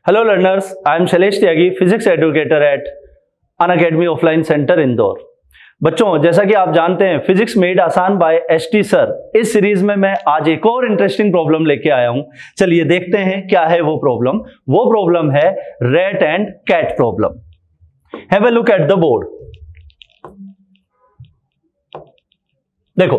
Hello learners, I am Shailesh Tyagi, physics educator at Unacademy Offline Center Indore. बच्चों, जैसा कि आप जानते हैं फिजिक्स मेड आसान बाय एसटी सर, इस सीरीज में मैं आज एक और इंटरेस्टिंग प्रॉब्लम लेके आया हूं। चलिए देखते हैं क्या है वो प्रॉब्लम। वो प्रॉब्लम है rat and cat problem. Have a look at the board. देखो,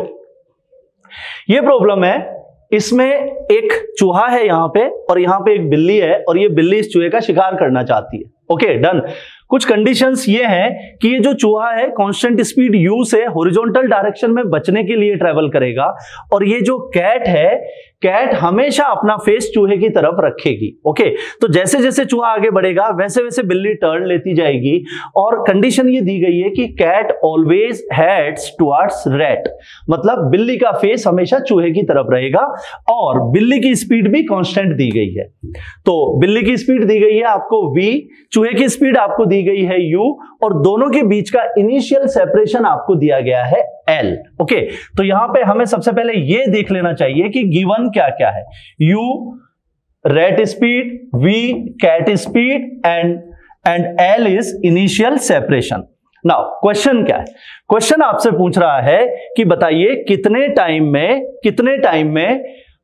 ये प्रॉब्लम है, इसमें एक चूहा है यहां पे और यहां पे एक बिल्ली है और ये बिल्ली इस चूहे का शिकार करना चाहती है। Okay, done. कुछ कंडीशंस ये हैं कि ये जो चूहा है कांस्टेंट स्पीड u से हॉरिजॉन्टल डायरेक्शन में बचने के लिए ट्रेवल करेगा और ये जो कैट है, कैट हमेशा अपना फेस चूहे की तरफ रखेगी। ओके, तो जैसे जैसे चूहा आगे बढ़ेगा वैसे वैसे बिल्ली टर्न लेती जाएगी और कंडीशन ये दी गई है कि cat always heads towards rat, मतलब बिल्ली का फेस हमेशा चूहे की तरफ रहेगा और बिल्ली की स्पीड भी कांस्टेंट दी गई है। तो बिल्ली की स्पीड दी गई है आपको v, चूहे की स्पीड आपको दी गई है u और दोनों के बीच का इनिशियल सेपरेशन आपको दिया गया है l। ओके, तो यहां पे हमें सबसे पहले ये देख लेना चाहिए कि गिवन क्या क्या है। u rat speed, v cat speed and l is initial separation. Now question क्या है? क्वेश्चन आपसे पूछ रहा है कि बताइए कितने टाइम में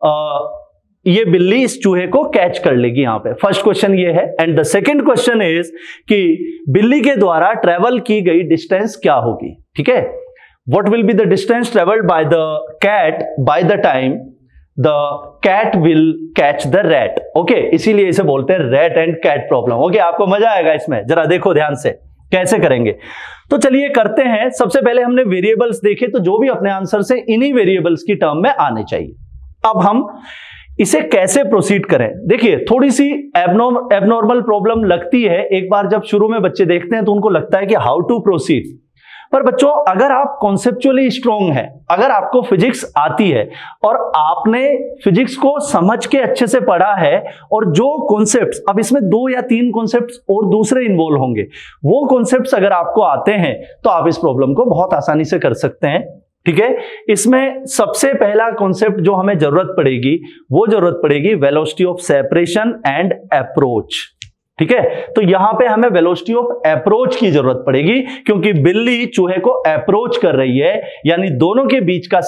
ये बिल्ली इस चूहे को कैच कर लेगी। यहां पे फर्स्ट क्वेश्चन ये है and the second question is कि बिल्ली के द्वारा ट्रेवल की गई डिस्टेंस क्या होगी। ठीक है, what will be the distance travelled by the cat by the time the cat will catch the rat. Okay, इसीलिए इसे बोलते हैं rat and cat problem. Okay, आपको मजा आएगा इसमें, जरा देखो ध्यान से कैसे करेंगे। तो चलिए करते हैं। सबसे पहले हमने वेरिएबल्स देखे, तो जो भी अपने आंसर से इन्हीं वेरिएबल्स की टर्म में आने चाहिए। अब हम इसे कैसे प्रोसीड करें? देखिए, थोड़ी सी एबनॉर्मल प्रॉब्लम लगती है एक बार जब शुरू में बच्चे देखते हैं तो उनको लगता है कि हाउ टू प्रोसीड। पर बच्चों, अगर आप कॉन्सेप्चुअली स्ट्रांग हैं, अगर आपको फिजिक्स आती है और आपने फिजिक्स को समझ के अच्छे से पढ़ा है और जो कॉन्सेप्ट्स, अब इसमें 2 या 3 कॉन्सेप्ट्स और दूसरे इन्वॉल्व होंगे, वो कॉन्सेप्ट्स अगर आपको आते हैं तो आप इस प्रॉब्लम को बहुत आसानी से कर सकते हैं। ठीक है, इसमें सबसे पहला कॉन्सेप्ट जो हमें जरूरत पड़ेगी velocity of separation and approach. ठीक है, तो यहां पे हमें वेलोसिटी ऑफ अप्रोच की जरूरत पड़ेगी क्योंकि बिल्ली चूहे को अप्रोच कर रही है, यानी दोनों के बीच का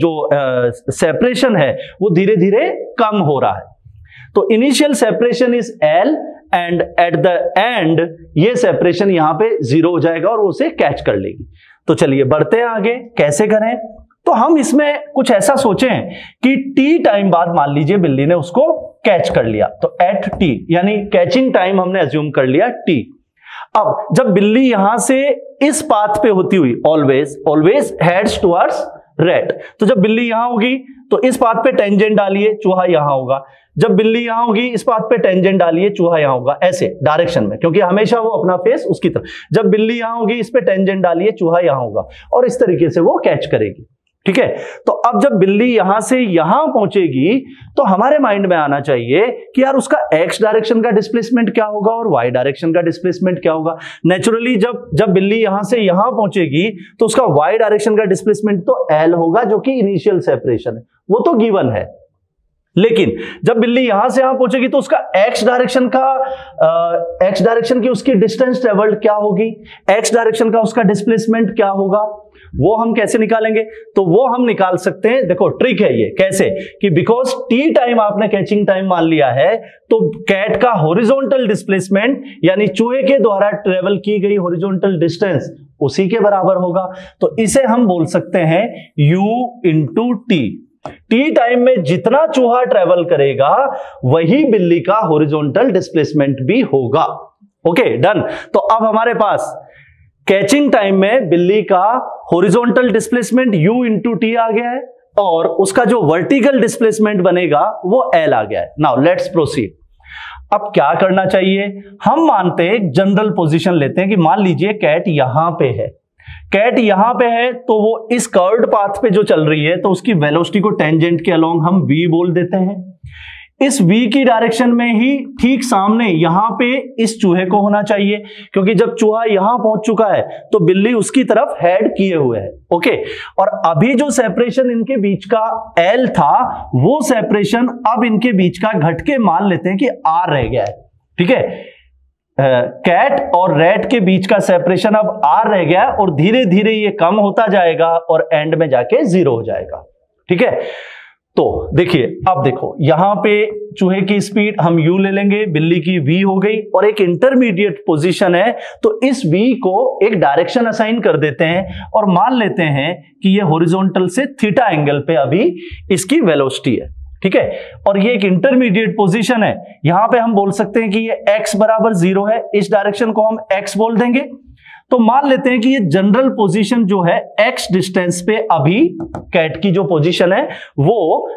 सेपरेशन है वो धीरे धीरे कम हो रहा है। तो initial separation is L and at the end ये सेपरेशन यहां पे 0 हो जाएगा और वो उसे कैच कर लेगी। तो चलिए बढ़ते हैं आगे, कैसे करें? तो हम इसमें कुछ ऐसा सोचें कि t टाइम बाद मान लीजिए बिल्ली ने उसको कैच कर लिया, तो एट t यानी कैचिंग टाइम हमने अज्यूम कर लिया t। अब जब बिल्ली यहां से इस पाथ पे होती हुई ऑलवेज हेड्स टुवर्ड्स रैट, तो जब बिल्ली यहां होगी तो इस पाथ पे टेंजेंट डालिए, चूहा यहां होगा। जब बिल्ली यहां होगी इस पाथ पे टेंजेंट डालिए, चूहा यहां होगा, ऐसे डायरेक्शन में, क्योंकि हमेशा वो अपना फेस उसकी तरफ। जब बिल्ली यहां होगी इस पे टेंजेंट डालिए, चूहा यहां होगा और इस तरीके से वो कैच करेगी। ठीक है, तो अब जब बिल्ली यहां से यहां पहुंचेगी तो हमारे माइंड में आना चाहिए कि यार उसका x डायरेक्शन का डिस्प्लेसमेंट क्या होगा और y डायरेक्शन का डिस्प्लेसमेंट क्या होगा। नेचुरली जब बिल्ली यहां से यहां पहुंचेगी तो उसका y डायरेक्शन का डिस्प्लेसमेंट तो l होगा, जो कि इनिशियल सेपरेशन है, वो तो गिवन है। लेकिन जब बिल्ली यहां से यहां पहुंचेगी तो उसका x डायरेक्शन की उसकी डिस्टेंस ट्रेवल्ड क्या होगी, x डायरेक्शन का उसका डिस्प्लेसमेंट क्या होगा, वो हम कैसे निकालेंगे? तो वो हम निकाल सकते हैं। देखो ट्रिक है ये, कैसे कि बिकॉज t टाइम आपने कैचिंग टाइम मान लिया है तो कैट का हॉरिजॉन्टल डिस्प्लेसमेंट यानी चूहे के द्वारा ट्रेवल की गई हॉरिजॉन्टल डिस्टेंस उसी के बराबर होगा। तो इसे हम बोल सकते हैं u into t। T time में जितना चूहा ट्रेवल करेगा वही बिल्ली का हॉरिजॉन्टल डिस्प्लेसमेंट भी होगा। Okay, done. तो अब हमारे पास कैचिंग टाइम में बिल्ली का horizontal displacement u into t आ गया है और उसका जो वर्टिकल डिस्प्लेसमेंट बनेगा वो l आ गया है। Now let's proceed. अब क्या करना चाहिए? हम मानते हैं एक जनरल पोजीशन लेते हैं कि मान लीजिए कैट यहां पे है, तो वो इस कर्व्ड पाथ पे जो चल रही है तो उसकी वेलोसिटी को टेंजेंट के अलोंग हम v बोल देते हैं। इस v की डायरेक्शन में ही ठीक सामने यहां पे इस चूहे को होना चाहिए, क्योंकि जब चूहा यहां पहुंच चुका है तो बिल्ली उसकी तरफ हेड किए हुए है। ओके, और अभी जो सेपरेशन इनके बीच का L था वो सेपरेशन अब इनके बीच का घट के मान लेते हैं कि R रह गया है। ठीक है, कैट और रैट के बीच का सेपरेशन अब r रह गया और धीरे धीरे ये कम होता जाएगा और एंड में जाके 0 हो जाएगा। ठीक है, तो देखिए, अब देखो यहां पे चूहे की स्पीड हम u ले लेंगे, बिल्ली की v हो गई और एक इंटरमीडिएट पोजीशन है, तो इस v को एक डायरेक्शन असाइन कर देते हैं और मान लेते हैं कि ये हॉरिजॉन्टल से थीटा एंगल पे अभी इसकी वेलोसिटी है। ठीक है, और ये एक इंटरमीडिएट पोजीशन है, यहां पे हम बोल सकते हैं कि ये x बराबर 0 है, इस डायरेक्शन को हम x बोल देंगे। तो मान लेते हैं कि ये जनरल पोजीशन जो है x डिस्टेंस पे अभी कैट की जो पोजीशन है वो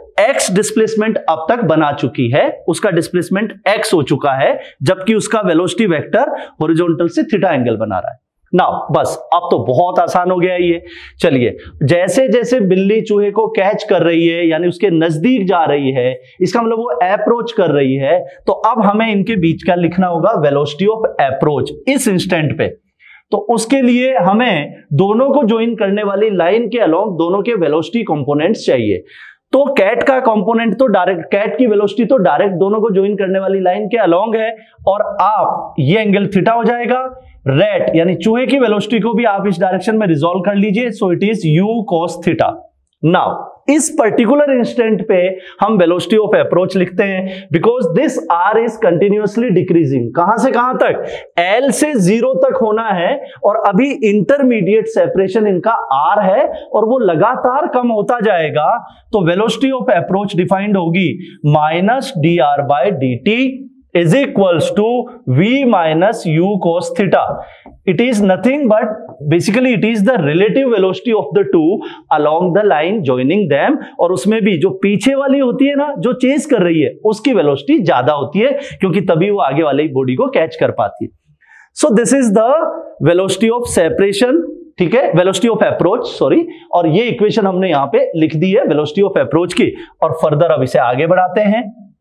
x डिस्प्लेसमेंट अब तक बना चुकी है, उसका डिस्प्लेसमेंट x हो चुका है, जबकि उसका वेलोसिटी वेक्टर हॉरिजॉन्टल से थीटा एंगल बना रहा है। नाउ बस अब तो बहुत आसान हो गया ये। चलिए, जैसे जैसे बिल्ली चूहे को कैच कर रही है यानी उसके नजदीक जा रही है, इसका मतलब वो अप्रोच कर रही है, तो अब हमें इनके बीच का लिखना होगा वेलोसिटी ऑफ अप्रोच इस इंस्टेंट पे। तो उसके लिए हमें दोनों को ज्वाइन करने वाली लाइन के अलोंग दोनों के वेलोसिटी कंपोनेंट्स चाहिए। तो कैट का कंपोनेंट तो डायरेक्ट, कैट की वेलोसिटी तो डायरेक्ट दोनों को ज्वाइन करने वाली लाइन के अलोंग है और आप ये एंगल थीटा हो जाएगा। रेट यानी चूहे की वेलोसिटी को भी आप इस डायरेक्शन में रिजॉल्व कर लीजिए, so it is u cos theta. Now इस पर्टिकुलर इंस्टेंट पे हम वेलोसिटी ऑफ अप्रोच लिखते हैं because this r is continuously decreasing. कहां से कहां तक? L से 0 तक होना है और अभी इंटरमीडिएट सेपरेशन इनका r है और वो लगातार कम होता जाएगा। तो वेलोसिटी ऑफ अप्रोच डिफाइंड होगी minus dr by dt is equals to v minus u cos theta. It is nothing but basically it is the relative velocity of the two along the line joining them, और उसमें भी जो पीछे वाली होती है ना, जो चेस कर रही है, उसकी वेलोसिटी ज्यादा होती है क्योंकि तभी वो आगे वाले बॉडी को कैच कर पाती है। So this is the velocity of separation, ठीक है, वेलोसिटी ऑफ अप्रोच, सॉरी, और ये इक्वेशन हमने यहां पे लिख दी है वेलोसिटी ऑफ अप्रोच की। और फर्दर अब इसे आगे बढ़ाते हैं।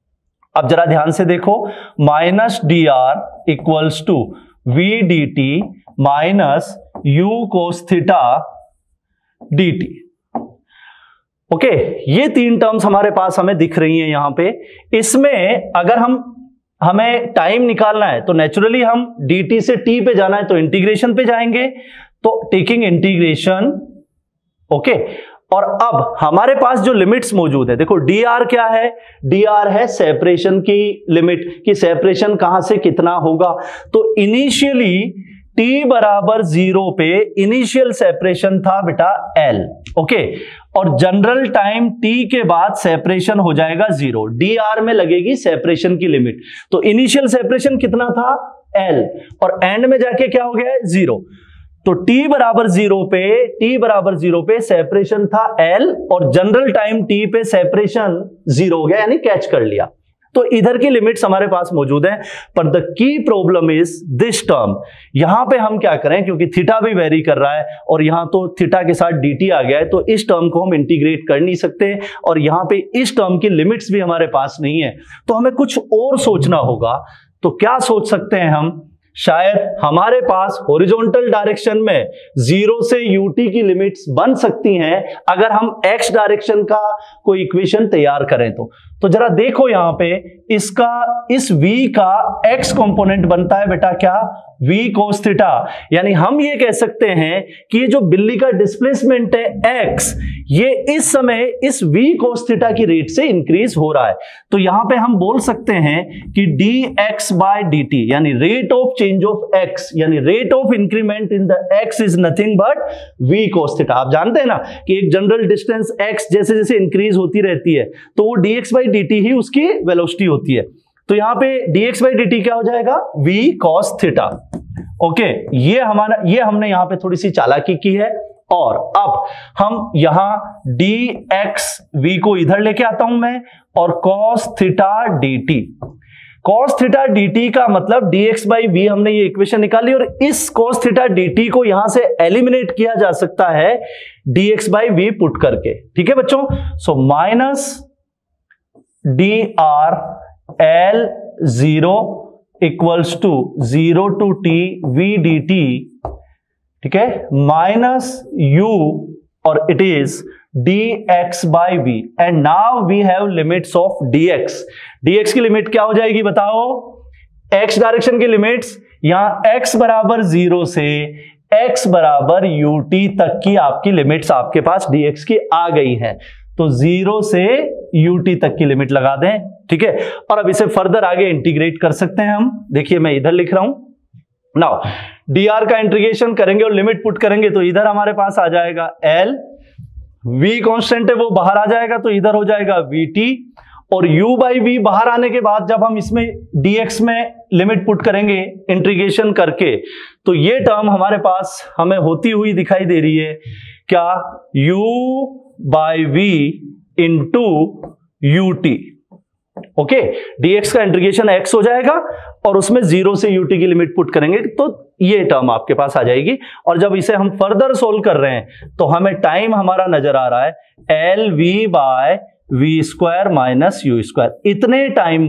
अब जरा ध्यान से देखो, minus d r equals to v d t minus u cos theta d t. Okay, ये तीन टर्म्स हमारे पास हमें दिख रही हैं यहां पे। इसमें अगर हमें टाइम निकालना है तो नेचुरली हम dt से t पे जाना है तो इंटीग्रेशन पे जाएंगे, तो टेकिंग इंटीग्रेशन, ओके। और अब हमारे पास जो लिमिट्स मौजूद है, देखो dr क्या है? dr है सेपरेशन की लिमिट, कि सेपरेशन कहां से कितना होगा। तो इनिशियली t बराबर 0 पे इनिशियल सेपरेशन था बेटा l, ओके, और जनरल टाइम t के बाद सेपरेशन हो जाएगा 0, dr में लगेगी सेपरेशन की लिमिट। तो इनिशियल सेपरेशन कितना था? l, और एंड में जाके क्या हो गया? 0। तो t बराबर 0 पे सेपरेशन था l और जनरल टाइम t पे सेपरेशन 0 हो गया, यानी कैच कर लिया। तो इधर की लिमिट्स हमारे पास मौजूद है, पर the key problem is this term. यहां पे हम क्या करें, क्योंकि थीटा भी वेरी कर रहा है और यहां तो थीटा के साथ dt आ गया है, तो इस टर्म को हम इंटीग्रेट कर नहीं सकते और यहां पे इस टर्म की लिमिट्स भी हमारे पास नहीं है, तो हमें कुछ और सोचना होगा। तो क्या सोच सकते हैं हम? शायद हमारे पास हॉरिजॉन्टल डायरेक्शन में 0 से ut की लिमिट्स बन सकती हैं अगर हम x डायरेक्शन का कोई इक्वेशन तैयार करें। तो जरा देखो यहां पे, इस v का x कंपोनेंट बनता है बेटा क्या? v cos theta. यानी हम ये कह सकते हैं कि ये जो बिल्ली का डिस्प्लेसमेंट है x, ये इस समय इस v cos थीटा की रेट से इंक्रीज हो रहा है। तो यहां पे हम बोल सकते हैं कि dx बाय dt यानी rate of change of x यानी rate of increment in the x is nothing but v cos theta. आप जानते हैं ना कि एक जनरल डिस्टेंस x जैसे जैसे इंक्रीज होती रहती है तो वो dx बाई dt ही उसकी वेलोसिटी होती है। तो यहां पे dx बाई dt क्या हो जाएगा? v cos theta. ओके, ये हमने यहां पे थोड़ी सी चालाकी की है। और अब हम यहां dx v को इधर लेके आता हूं मैं, और cos theta dt। cos theta dt का मतलब dx बाई v, हमने ये इक्वेशन निकाली और इस cos थीटा dt को यहां से एलिमिनेट किया जा सकता है dx बाई v पुट करके। ठीक है बच्चों, सो minus dr L0 equals to 0 to t v dt, ठीक है, माइनस u और it is dx by v। And now we have limits of dx। dx की लिमिट क्या हो जाएगी बताओ? एक्स डायरेक्शन की लिमिट्स यहां x बराबर 0 से x बराबर ut तक की आपकी लिमिट्स आपके पास dx की आ गई हैं, तो 0 से ut तक की लिमिट लगा दें, ठीक है। और अब इसे फर्दर आगे इंटीग्रेट कर सकते हैं हम। देखिए मैं इधर लिख रहा हूं, नाउ dr का इंटीग्रेशन करेंगे और लिमिट पुट करेंगे तो इधर हमारे पास आ जाएगा l, v कांस्टेंट है वो बाहर आ जाएगा तो इधर हो जाएगा vt, और u बाई v बाहर आने के बाद जब हम इसमें dx में लिमिट पुट करेंगे इंटीग्रेशन करके, तो ये टर्म हमारे पास हमें होती हुई दिखाई दे रही है क्या, u by v into ut। Okay, dx का इंटीग्रेशन x हो जाएगा और उसमें 0 से ut की लिमिट पुट करेंगे तो ये टर्म आपके पास आ जाएगी। और जब इसे हम फर्दर सोल्व कर रहे हैं तो हमें टाइम हमारा नजर आ रहा है l v by v square minus u square. इतने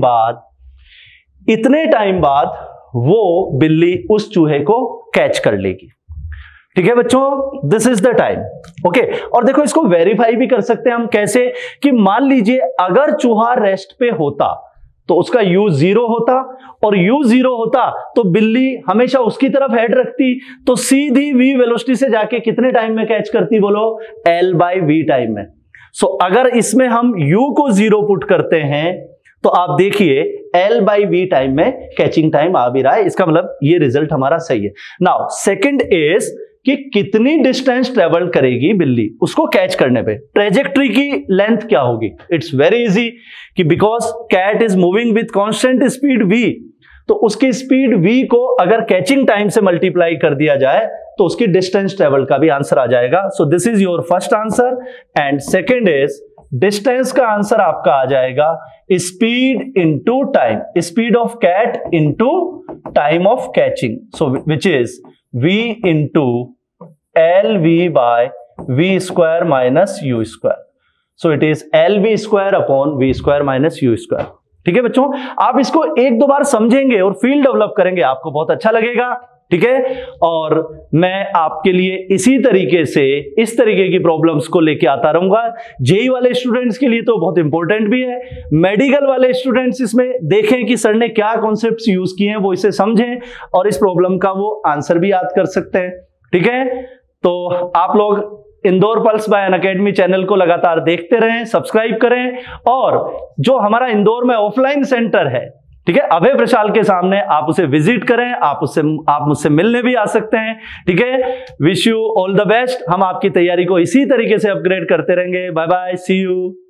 टाइम बाद वो बिल्ली उस चूहे को कैच कर लेगी, ठीक है बच्चों, this is the time. Okay, और देखो इसको वेरीफाई भी कर सकते हैं हम कैसे, कि मान लीजिए अगर चूहा रेस्ट पे होता तो उसका u 0 होता, और u 0 होता तो बिल्ली हमेशा उसकी तरफ हेड रखती, तो सीधी v वेलोसिटी से जाके कितने टाइम में कैच करती बोलो, l बाई वी टाइम में। सो अगर इसमें हम u को 0 पुट करते हैं तो आप देखिए l बाई वी टाइम में कैचिंग टाइम आ भी रहा है, इसका मतलब ये रिजल्ट हमारा सही है। नाउ सेकंड इज कि कितनी डिस्टेंस ट्रेवल करेगी बिल्ली उसको कैच करने पे, ट्रेजेक्ट्री की लेंथ क्या होगी। इट्स वेरी इजी कि because cat is moving with constant speed v, तो उसकी स्पीड v को अगर कैचिंग टाइम से मल्टीप्लाई कर दिया जाए तो उसकी डिस्टेंस ट्रेवल का भी आंसर आ जाएगा। So this is your first answer, and second is distance का आंसर आपका आ जाएगा speed into time, speed of cat into time of catching, so which is v into l v by v square minus u square. So it is l v square upon v square minus u square. ठीक है बच्चों, आप इसको एक दो बार समझेंगे और field develop करेंगे, आपको बहुत अच्छा लगेगा, ठीक है। और मैं आपके लिए इसी तरीके से इस तरीके की प्रॉब्लम्स को लेके आता रहूंगा। जेई वाले स्टूडेंट्स के लिए तो बहुत इंपॉर्टेंट भी है, मेडिकल वाले स्टूडेंट्स इसमें देखें कि सर ने क्या कॉन्सेप्ट्स यूज किए हैं, वो इसे समझें और इस प्रॉब्लम का वो आंसर भी याद कर सकते हैं, ठीक है। तो आप लोग Indore pulse by Unacademy channel को लगातार देखते रहें, सब्सक्राइब करें, और जो हमारा इंदौर में ऑफलाइन सेंटर है, ठीक है, अभय प्रशाल के सामने, आप उसे विजिट करें, आप मुझसे मिलने भी आ सकते हैं, ठीक है। Wish you all the best. हम आपकी तैयारी को इसी तरीके से अपग्रेड करते रहेंगे। Bye bye, see you.